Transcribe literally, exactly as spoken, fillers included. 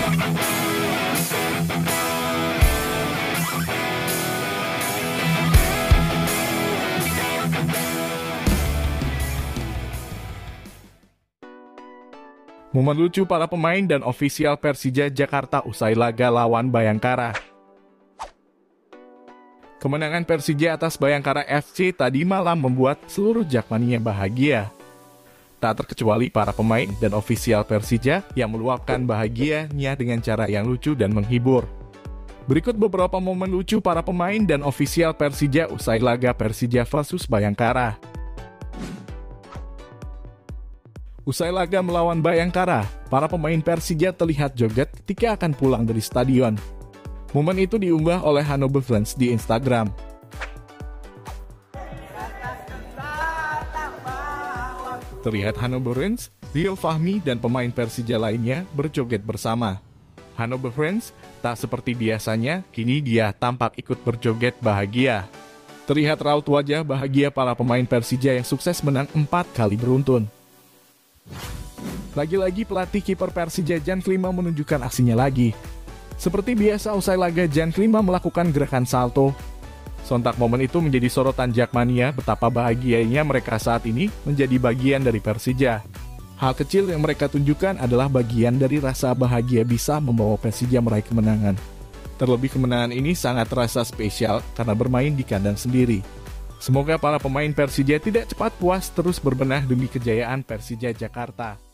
Momen lucu para pemain dan ofisial Persija Jakarta usai laga lawan Bayangkara. Kemenangan Persija atas Bayangkara F C tadi malam membuat seluruh Jakmania bahagia. Tak terkecuali para pemain dan ofisial Persija yang meluapkan bahagianya dengan cara yang lucu dan menghibur. Berikut beberapa momen lucu para pemain dan ofisial Persija usai laga Persija versus Bayangkara. Usai laga melawan Bayangkara, para pemain Persija terlihat joget ketika akan pulang dari stadion. Momen itu diunggah oleh Hannover Friends di Instagram. Terlihat Hannover Friends, Rio Fahmi dan pemain Persija lainnya berjoget bersama. Hannover Friends tak seperti biasanya, kini dia tampak ikut berjoget bahagia. Terlihat raut wajah bahagia para pemain Persija yang sukses menang empat kali beruntun. Lagi-lagi pelatih kiper Persija Jan Klima menunjukkan aksinya lagi. Seperti biasa usai laga Jan Klima melakukan gerakan salto. Sontak momen itu menjadi sorotan Jakmania betapa bahagianya mereka saat ini menjadi bagian dari Persija. Hal kecil yang mereka tunjukkan adalah bagian dari rasa bahagia bisa membawa Persija meraih kemenangan. Terlebih kemenangan ini sangat terasa spesial karena bermain di kandang sendiri. Semoga para pemain Persija tidak cepat puas terus berbenah demi kejayaan Persija Jakarta.